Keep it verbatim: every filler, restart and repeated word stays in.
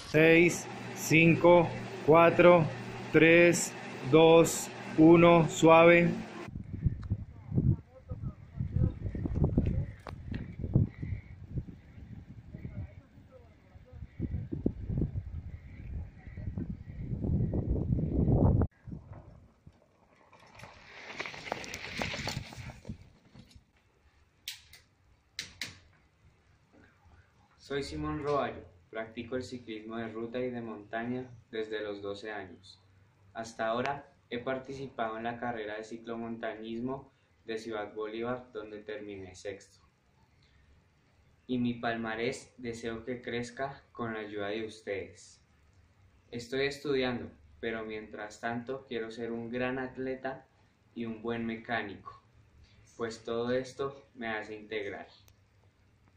seis, cinco, cuatro, tres, dos, uno, suave. Soy Simón Roballo, practico el ciclismo de ruta y de montaña desde los doce años. Hasta ahora he participado en la carrera de ciclomontañismo de Ciudad Bolívar, donde terminé sexto. Y mi palmarés deseo que crezca con la ayuda de ustedes. Estoy estudiando, pero mientras tanto quiero ser un gran atleta y un buen mecánico, pues todo esto me hace integral.